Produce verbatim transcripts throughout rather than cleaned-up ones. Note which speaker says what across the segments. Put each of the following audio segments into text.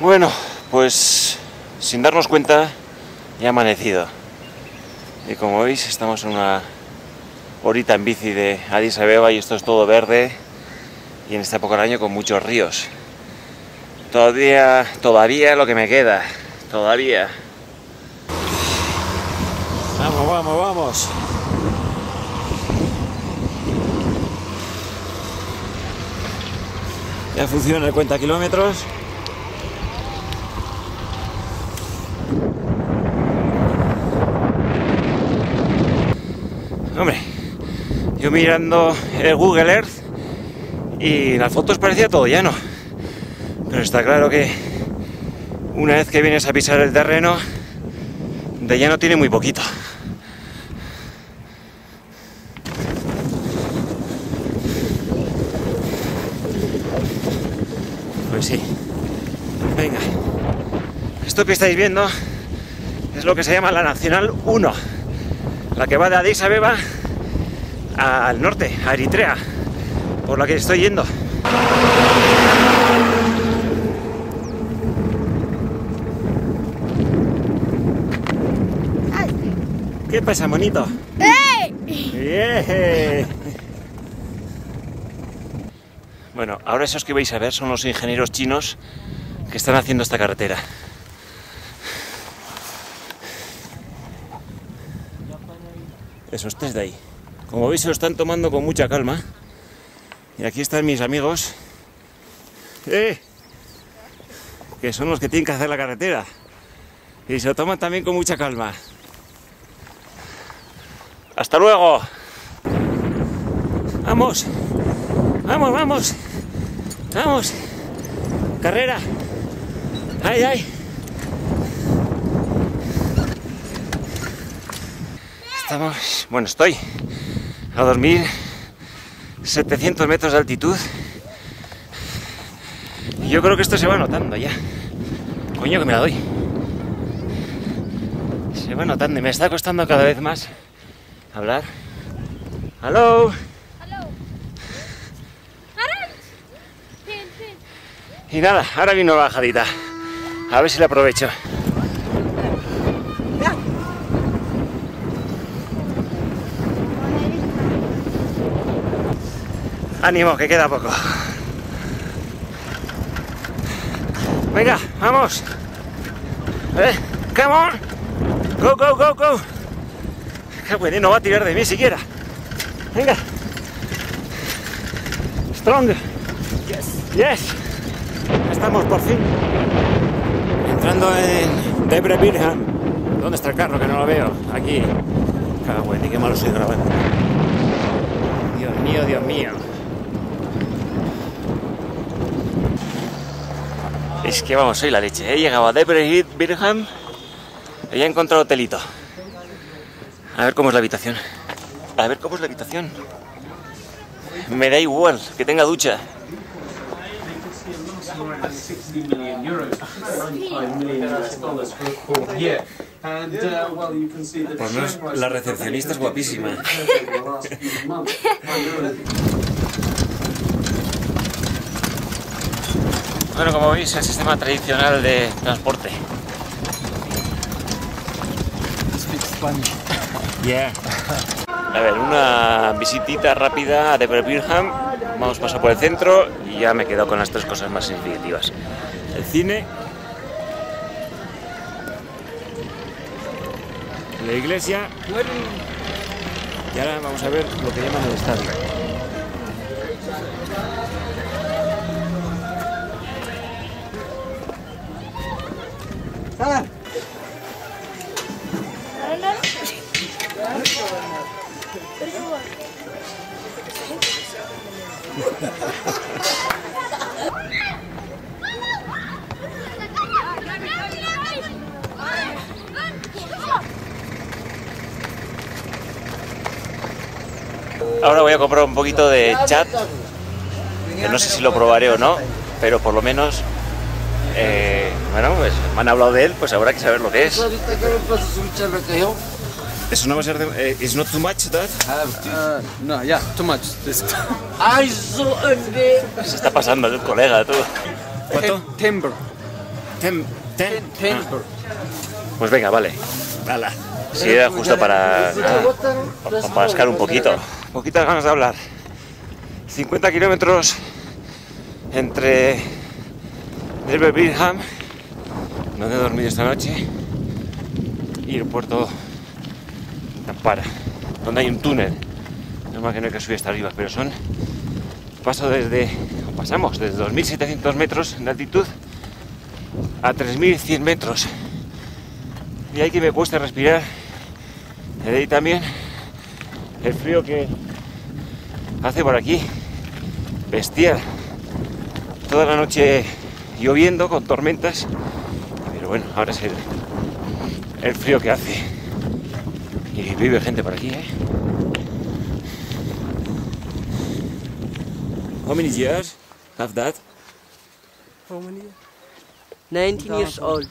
Speaker 1: Bueno, pues sin darnos cuenta ya ha amanecido. Y como veis estamos en una horita en bici de Addis Abeba y esto es todo verde y en esta época del año con muchos ríos. Todavía, todavía lo que me queda, todavía. Vamos, vamos, vamos. Ya funciona el cuenta kilómetros. Hombre, yo mirando el Google Earth y en las fotos parecía todo llano. Pero está claro que una vez que vienes a pisar el terreno, de llano tiene muy poquito. Pues sí. Venga. Esto que estáis viendo es lo que se llama la Nacional uno. La que va de Addis Abeba al norte, a Eritrea, por la que estoy yendo. ¿Qué pasa, monito?
Speaker 2: ¡Ey!
Speaker 1: ¡Yeah! Bueno, ahora esos que vais a ver son los ingenieros chinos que están haciendo esta carretera. Esos tres de ahí. Como veis se lo están tomando con mucha calma. Y aquí están mis amigos. ¡Eh! Que son los que tienen que hacer la carretera. Y se lo toman también con mucha calma. ¡Hasta luego! ¡Vamos! ¡Vamos, vamos! ¡Vamos! ¡Carrera! ¡Ay, ay! Estamos... Bueno, estoy a dos mil setecientos metros de altitud. Y yo creo que esto se va notando ya. Coño, que me la doy. Se va notando y me está costando cada vez más hablar. ¡Hello! Y nada, ahora viene una bajadita. A ver si la aprovecho. Ánimo, que queda poco. Venga, vamos. Eh, come on. Go, go, go, go. Qué bueno, no va a tirar de mí siquiera. Venga. Strong. Yes. Yes. Estamos por fin entrando en Debre Birham. ¿Dónde está el carro? Que no lo veo. Aquí. Qué bueno, y qué malo soy grabando. Dios mío, Dios mío. Es que vamos, soy la leche. He llegado a Debre Birham y he encontrado hotelito. A ver cómo es la habitación. A ver cómo es la habitación. Me da igual que tenga ducha. Por lo menos la recepcionista es guapísima. Bueno, como veis, el sistema tradicional de transporte. Yeah. A ver, una visitita rápida a Debre Birham. Vamos a pasar por el centro y ya me he quedado con las tres cosas más significativas. El cine, la iglesia y ahora vamos a ver lo que llaman el estadio. ¡Ah! Ahora voy a comprar un poquito de chat, que no sé si lo probaré o no, pero por lo menos, eh, bueno, pues me han hablado de él, pues habrá que saber lo que es. Eso no va a ser de... Eh, ¿It's not too much, that?
Speaker 3: Uh, no, yeah, too much.
Speaker 1: Se está pasando el colega, tú. ¿Cuánto?
Speaker 3: Timber.
Speaker 1: ten, ten.
Speaker 3: ten.
Speaker 1: Ah. Pues venga, vale. Hala. Sí, era justo para, nada, para, para pascar un poquito. Poquitas ganas de hablar. cincuenta kilómetros entre Delver Birmingham, donde he dormido esta noche, y el puerto Tampara, donde hay un túnel. No más que no hay que subir hasta arriba, pero son... Paso desde... Pasamos desde dos mil setecientos metros de altitud a tres mil cien metros. Y hay que me cuesta respirar. Y de ahí también el frío que hace por aquí. Bestial. Toda la noche lloviendo con tormentas. Pero bueno, ahora es el, el frío que hace. Y vive gente por aquí, ¿eh? How many years have that?
Speaker 3: How many?
Speaker 2: nineteen years old.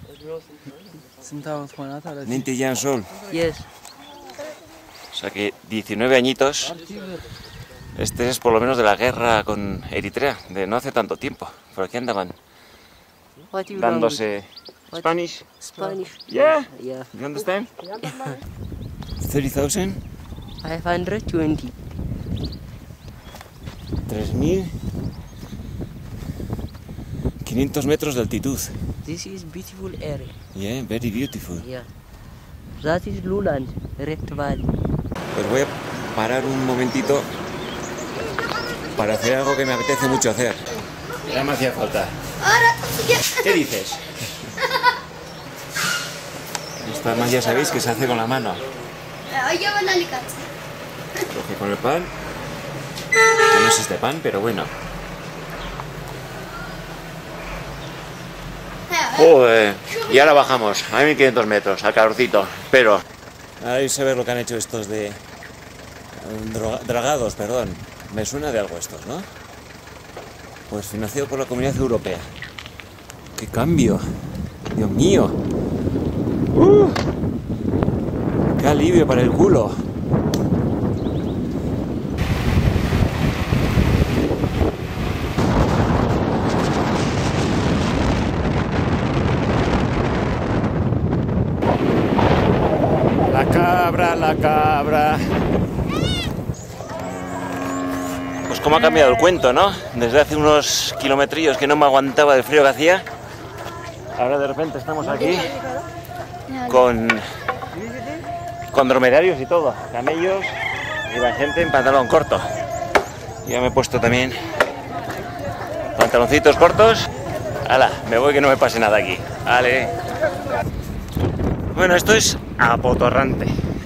Speaker 1: veinte years old.
Speaker 2: Yes.
Speaker 1: O sea que diecinueve añitos. Este es por lo menos de la guerra con Eritrea, de no hace tanto tiempo. Por aquí andaban
Speaker 2: What you
Speaker 1: dándose
Speaker 2: What?
Speaker 1: Spanish.
Speaker 2: Spanish.
Speaker 1: Yeah.
Speaker 2: Yeah.
Speaker 1: You understand? thirty thousand.
Speaker 2: five hundred twenty.
Speaker 1: tres mil quinientos metros de altitud.
Speaker 2: This is beautiful area.
Speaker 1: Yeah, very beautiful.
Speaker 2: Yeah. That is Luland, Rift Valley.
Speaker 1: Pues voy a parar un momentito para hacer algo que me apetece mucho hacer. Ya me hacía falta. ¿Qué dices? Esto además ya sabéis que se hace con la mano. Coge con el pan. Que no es este pan, pero bueno. Joder. Y ahora bajamos a mil quinientos metros, al calorcito. Pero vais a ver lo que han hecho estos de... Droga... dragados, perdón. Me suena de algo estos, ¿no? Pues financiado por la Comunidad Europea. ¡Qué cambio! ¡Dios mío! ¡Uh! ¡Qué alivio para el culo! La cabra, la cabra. Pues cómo ha cambiado el cuento, ¿no? Desde hace unos kilometrillos que no me aguantaba del frío que hacía. Ahora de repente estamos aquí con, con dromedarios y todo, camellos y la gente en pantalón corto. Ya me he puesto también pantaloncitos cortos. ¡Hala! Me voy que no me pase nada aquí. ¡Vale! Bueno, esto es apotorrante.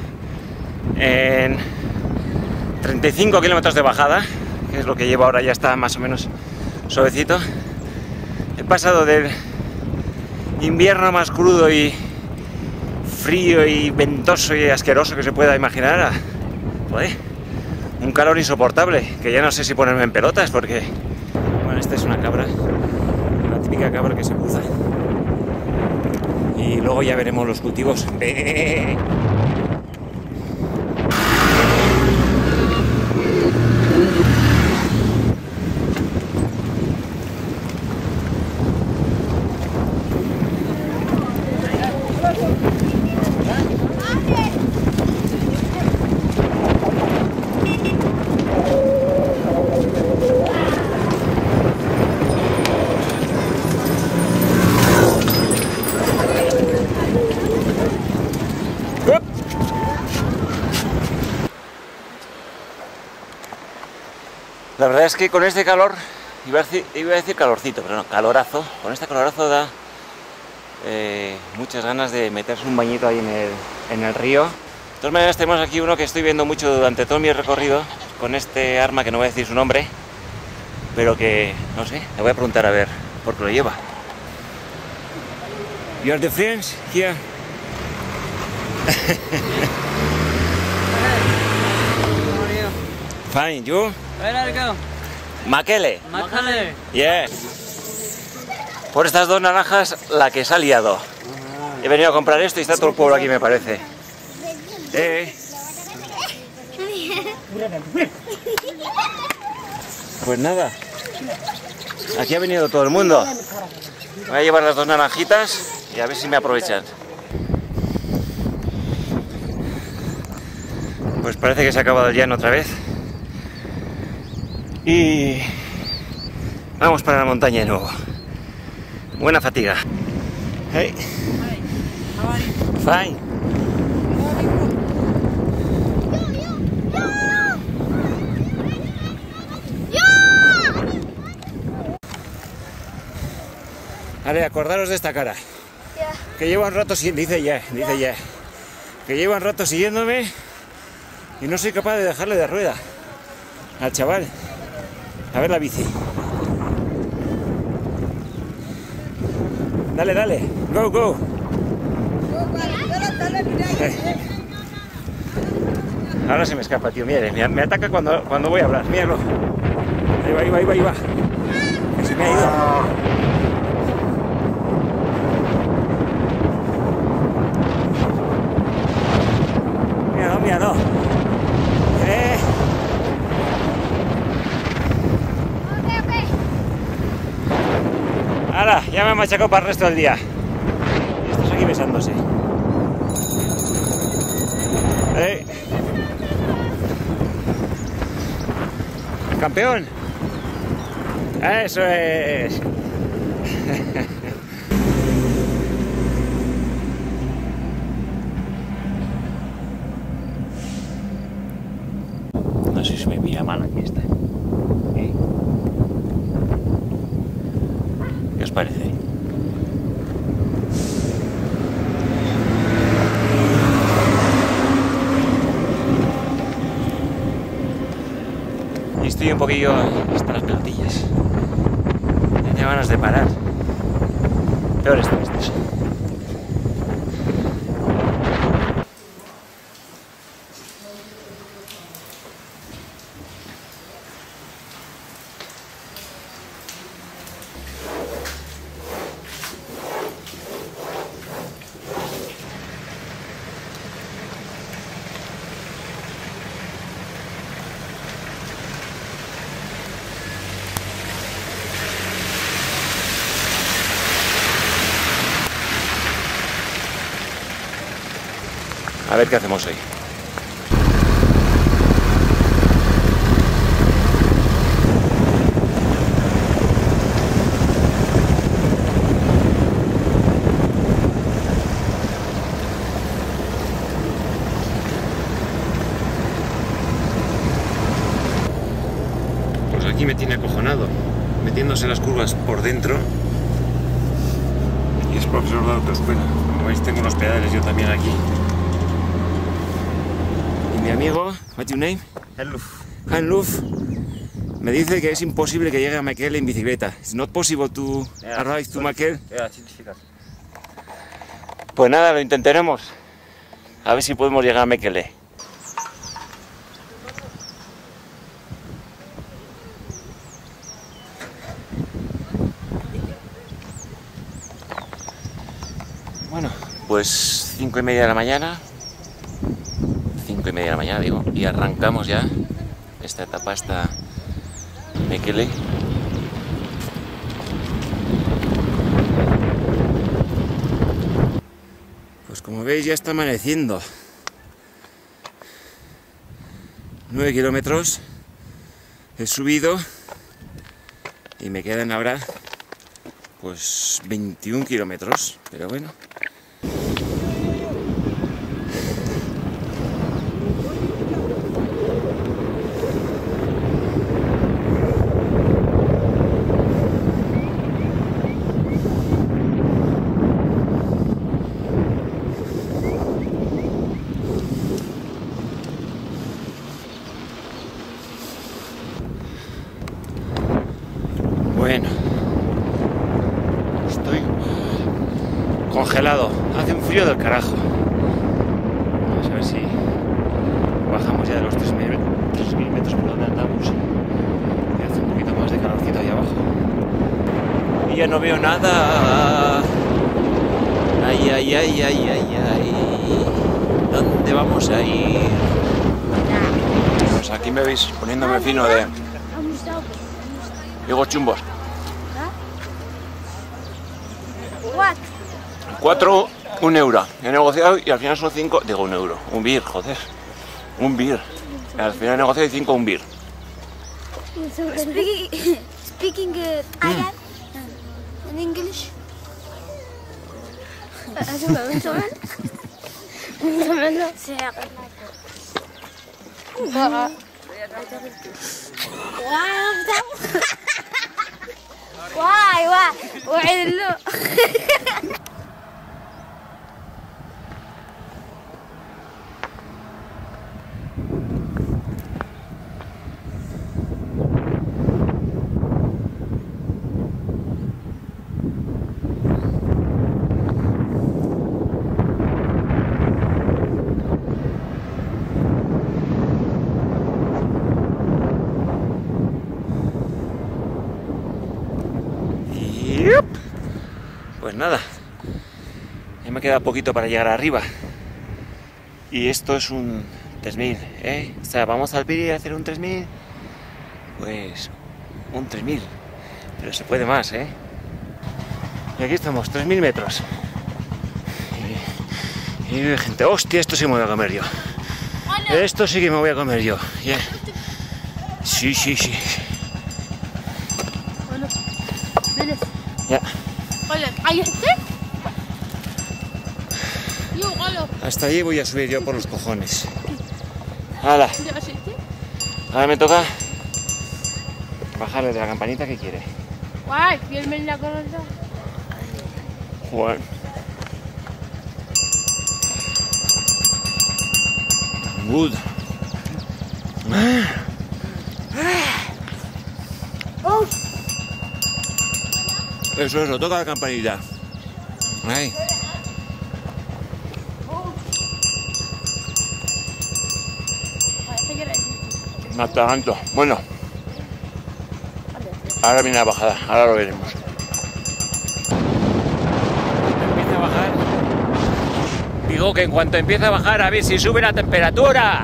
Speaker 1: En treinta y cinco kilómetros de bajada, que es lo que llevo ahora, ya está más o menos suavecito. He pasado del invierno más crudo y frío y ventoso y asqueroso que se pueda imaginar a, joder, un calor insoportable, que ya no sé si ponerme en pelotas porque, bueno, esta es una cabra, la típica cabra que se cruza. Y luego ya veremos los cultivos. La verdad es que con este calor, iba a decir, iba a decir calorcito, pero no, calorazo, con este calorazo da eh, muchas ganas de meterse un bañito ahí en el, en el río. De todas maneras tenemos aquí uno que estoy viendo mucho durante todo mi recorrido, con este arma que no voy a decir su nombre, pero que, no sé, le voy a preguntar a ver por qué lo lleva. You are the friends here? Fine, you?
Speaker 2: Where are you going?
Speaker 1: Makele.
Speaker 2: Makele.
Speaker 1: Yeah. Por estas dos naranjas, la que se ha liado. He venido a comprar esto y está todo el pueblo aquí, me parece. Eh. Pues nada. Aquí ha venido todo el mundo. Voy a llevar las dos naranjitas y a ver si me aprovechan. Pues parece que se ha acabado el llano otra vez. Y vamos para la montaña de nuevo. Buena fatiga. Hey.
Speaker 3: How are you?
Speaker 1: Fine. Vale, acordaros de esta cara.
Speaker 4: Yeah.
Speaker 1: Que lleva un rato siguiendo, dice ya, dice ya. Que lleva un rato siguiéndome y no soy capaz de dejarle de rueda al chaval. A ver la bici. Dale, dale, go, go. Ahora se me escapa, tío, mire, me, me ataca cuando, cuando voy a hablar, míralo. Ahí va, ahí va, ahí va, ahí va. Que se me ha ido. Mira, no. Eh. Ahora, ya me he machacado para el resto del día. Y estos aquí besándose. Eh. Campeón. Eso es. No sé si me mira mal aquí esta. ¿Eh? ¿Qué os parece? Y estoy un poquillo hasta las pelotillas. Tenía ganas de parar. Peor están estos. A ver qué hacemos hoy. Pues aquí me tiene acojonado, metiéndose las curvas por dentro. Y es profesor de autoescuela. Como veis, tengo unos pedales yo también aquí. Mi amigo, what's your name? Hanluf. Hanluf me dice que es imposible que llegue a Mekelle en bicicleta. It's not possible to yeah, arrive to Mekelle.
Speaker 5: Yeah, it's difficult.
Speaker 1: Pues nada, lo intentaremos. A ver si podemos llegar a Mekelle. Bueno, pues cinco y media de la mañana. cinco y media de la mañana, digo, y arrancamos ya esta etapa hasta Mekelle. Pues como veis ya está amaneciendo. nueve kilómetros he subido y me quedan ahora pues veintiún kilómetros, pero bueno. Bueno, estoy congelado, hace un frío del carajo. Vamos a ver si bajamos ya de los tres mil metros por donde andamos y hace un poquito más de calorcito ahí abajo. Y ya no veo nada. Ay, ay, ay, ay, ay, ay. ¿Dónde vamos a ir? Pues aquí me veis poniéndome fino de higos chumbos. cuatro, un euro. He negociado y al final son cinco. Digo, un euro. Un beer, joder. Un beer. Al final he negociado y cinco, un beer.
Speaker 4: Speaking, speaking uh, Arab and English. واي واي وعلو
Speaker 1: Pues nada, ya me queda poquito para llegar arriba. Y esto es un tres mil, ¿eh? O sea, vamos al Piri a hacer un tres mil. Pues un tres mil, pero se puede más, ¿eh? Y aquí estamos, tres mil metros. Y, y gente, hostia, esto sí me voy a comer yo. Esto sí que me voy a comer yo. Yeah. Sí, sí, sí. Ya. Hasta allí voy a subir yo por los cojones. ¡Hala! Ahora me toca bajarle de la campanita que quiere. Juan. Good. Eso es, lo toca la campanita. Ahí. No está tanto. Bueno. Ahora viene la bajada, ahora lo veremos. Empieza a bajar. Digo que en cuanto empieza a bajar, a ver si sube la temperatura.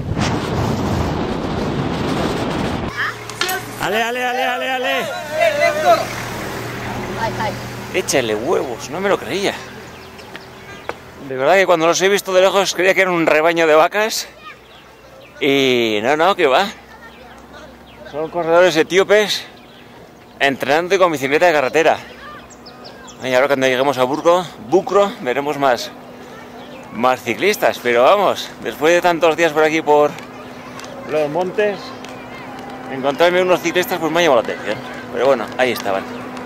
Speaker 1: Ale, ale, ale, ale, ale. Échale huevos, no me lo creía. De verdad que cuando los he visto de lejos creía que era un rebaño de vacas. Y no, no, que va. Son corredores etíopes entrenando con bicicleta de carretera. Y ahora cuando lleguemos a Burgo, Bucro, veremos más, más ciclistas. Pero vamos, después de tantos días por aquí por los montes, encontrarme unos ciclistas pues me ha llamado la atención. Pero bueno, ahí estaban.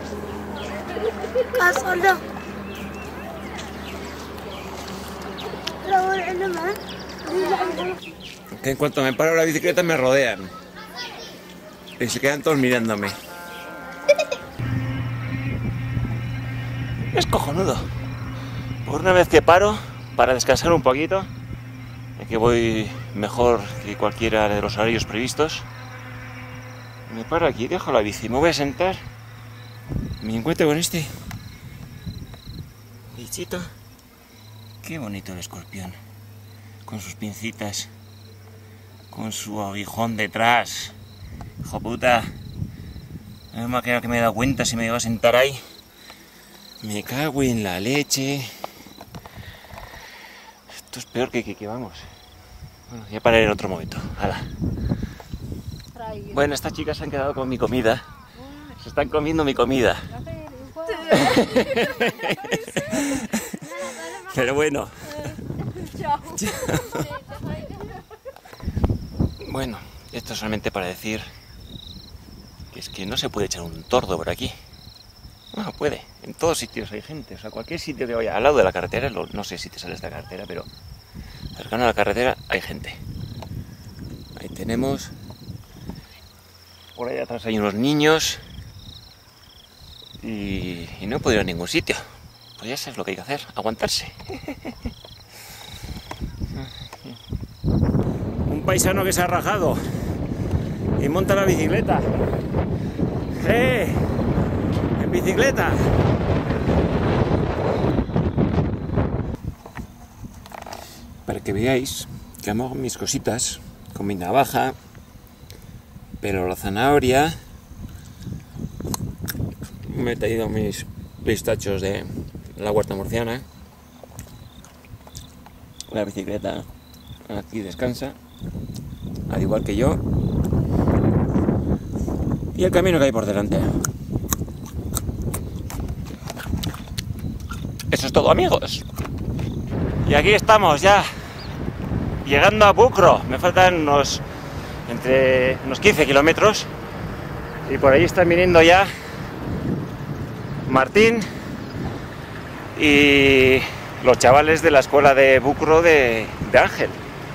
Speaker 1: Que en cuanto me paro la bicicleta me rodean y se quedan todos mirándome. Es cojonudo. Por una vez que paro para descansar un poquito, que voy mejor que cualquiera de los horarios previstos, me paro aquí, dejo la bici, me voy a sentar, me encuentro con este bichito. Qué bonito el escorpión, con sus pincitas, con su aguijón detrás. Hijo puta, no me creo que me he dado cuenta si me iba a sentar ahí. Me cago en la leche. Esto es peor que que, que vamos. Bueno, ya pararé en otro momento. Hala. Bueno, estas chicas se han quedado con mi comida. Se están comiendo mi comida. Pero bueno. Bueno, esto es solamente para decir que es que no se puede echar un tordo por aquí. Bueno, puede. En todos sitios hay gente. O sea, cualquier sitio que vaya al lado de la carretera, no sé si te sales de la carretera, pero cercano a la carretera hay gente. Ahí tenemos. Por ahí atrás hay unos niños. Y, y no he podido ir a ningún sitio. Pues ya sabes lo que hay que hacer, aguantarse. Un paisano que se ha rajado y monta la bicicleta. ¡Eh! ¡En bicicleta! Para que veáis que hago mis cositas con mi navaja, pero la zanahoria, me he traído mis pistachos de, la huerta murciana. La bicicleta aquí descansa, al igual que yo. Y el camino que hay por delante. Eso es todo, amigos. Y aquí estamos ya, llegando a Bucro. Me faltan unos, entre unos quince kilómetros. Y por ahí están viniendo ya Martín y los chavales de la escuela de Bucro de, de Ángel.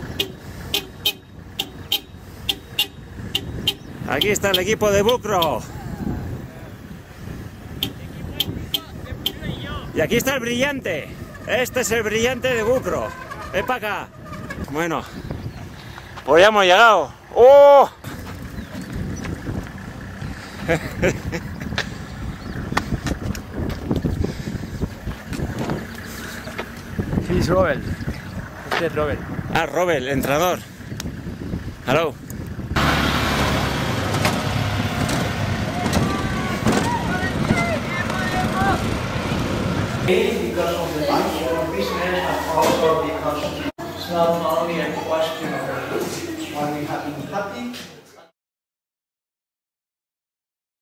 Speaker 1: Aquí está el equipo de Bucro. Y aquí está el brillante. Este es el brillante de Bucro. Ven para acá. Bueno, pues ya hemos llegado. ¡Oh!
Speaker 3: He's Robert. Este es Robert.
Speaker 1: Ah, Robert, el entrenador. Hello.
Speaker 5: Because of the nature of business and also because it's not only a question of why we have been happy